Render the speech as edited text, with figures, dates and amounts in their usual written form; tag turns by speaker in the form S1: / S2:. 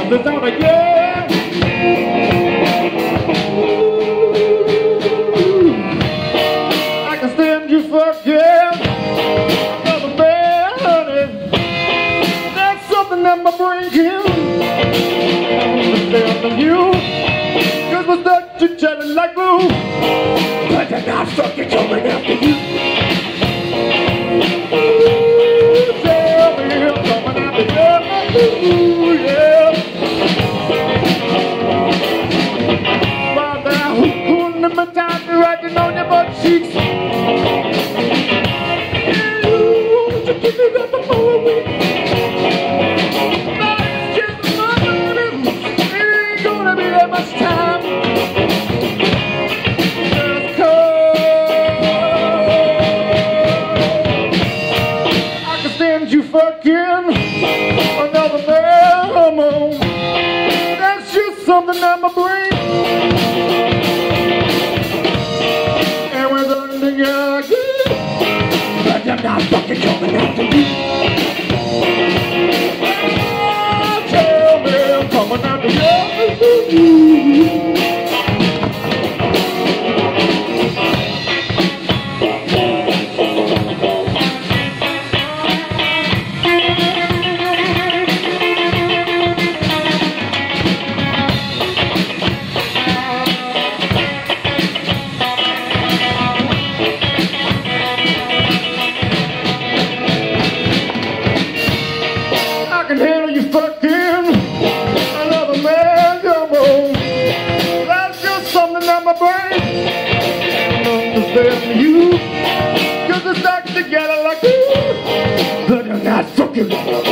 S1: the sound again. I can stand you fucking another man, honey. That's something that my brain can understand from you. Cause we're stuck to each other like glue. But I'm not fucking coming after you. Tell me I'm coming after you, yeah. Right now, pulling in my time, writing on your butt cheeks. Won't you give me that before a week? But it's just money, it ain't gonna be that much time. Just cause I can stand you fucking another man, come on. That's just something that my brain. And we're done together again. But I'm not fucking coming after you. Oh, tell me I'm coming after you. I can handle you fucking another man, come on. That's just something that my brain don't understand you. Cause it's stuck together like you. But I'm not fucking